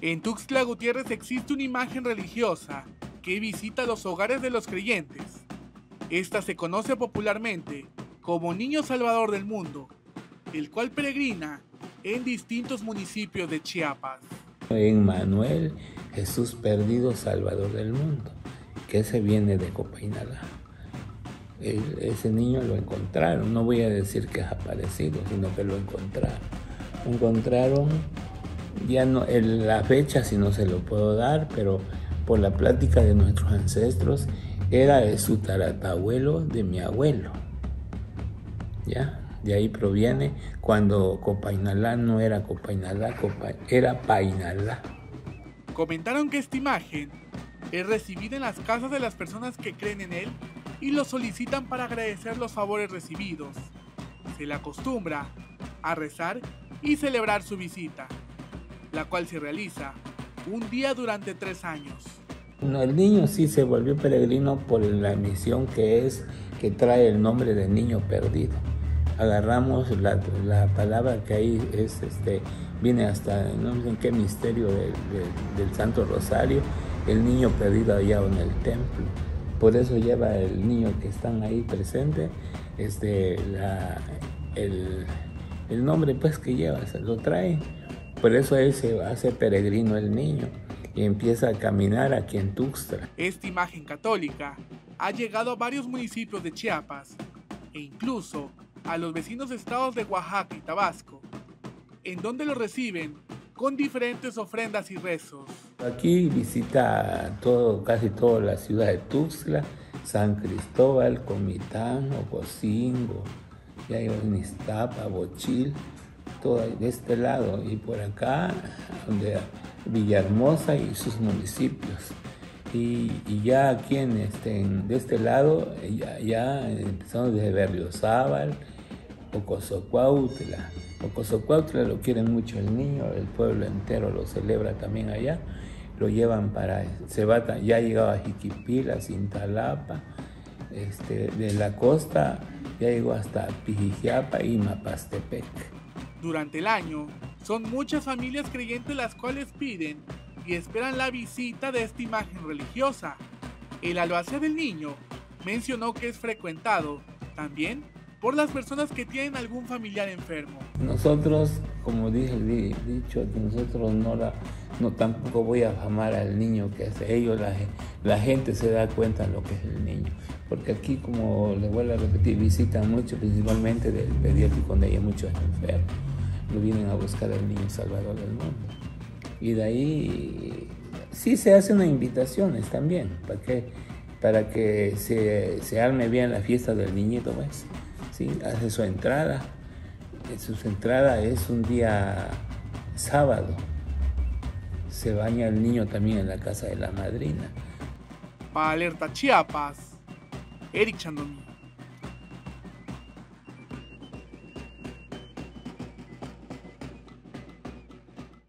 En Tuxtla Gutiérrez existe una imagen religiosa que visita los hogares de los creyentes. Esta se conoce popularmente como Niño Salvador del Mundo, el cual peregrina en distintos municipios de Chiapas. En Manuel, Jesús perdido, Salvador del mundo, que ese viene de Copainalá. Ese niño lo encontraron, no voy a decir que es aparecido, sino que lo encontraron. Encontraron, ya no, la fecha si no se lo puedo dar, pero por la plática de nuestros ancestros, era su tatarabuelo de mi abuelo. ¿Ya? De ahí proviene cuando Copainalá no era Copainalá, era Painalá. Comentaron que esta imagen es recibida en las casas de las personas que creen en él y lo solicitan para agradecer los favores recibidos. Se le acostumbra a rezar y celebrar su visita, la cual se realiza un día durante 3 años. No, el niño sí se volvió peregrino por la misión que trae el nombre de niño perdido. Agarramos la palabra que ahí viene hasta, no sé en qué misterio del Santo Rosario, el niño perdido allá en el templo. Por eso lleva el niño que están ahí presente, el nombre pues que lleva, se lo trae. Por eso él se hace peregrino el niño y empieza a caminar aquí en Tuxtla. Esta imagen católica ha llegado a varios municipios de Chiapas e incluso a los vecinos estados de Oaxaca y Tabasco, en donde lo reciben con diferentes ofrendas y rezos. Aquí visita casi toda la ciudad de Tuxtla, San Cristóbal, Comitán, Ocosingo, ya hay Iztapa, Bochil, todo de este lado, y por acá donde Villahermosa y sus municipios. Y ya aquí de este lado, ya empezamos desde Berriozábal, Ocosocuautla. Ocosocuautla lo quieren mucho el niño, el pueblo entero lo celebra también allá. Lo llevan ya ha llegado a Jiquipila, Cintalapa, de la costa ya llegó hasta Pijijiapa y Mapastepec. Durante el año, son muchas familias creyentes las cuales piden y esperan la visita de esta imagen religiosa. El albacea del niño mencionó que es frecuentado también por las personas que tienen algún familiar enfermo. Nosotros, como dije dicho, nosotros tampoco voy a afamar al niño que hace ellos, la gente se da cuenta de lo que es el niño, porque aquí, como les vuelvo a repetir, visitan mucho, principalmente del pediátrico donde hay muchos enfermos, lo vienen a buscar al niño Salvador del mundo. Y de ahí sí se hacen unas invitaciones también, para que se arme bien la fiesta del niñito, pues. Sí, hace su entrada. Su entrada es un día sábado. Se baña el niño también en la casa de la madrina. Para Alerta Chiapas, Eric Chandomí.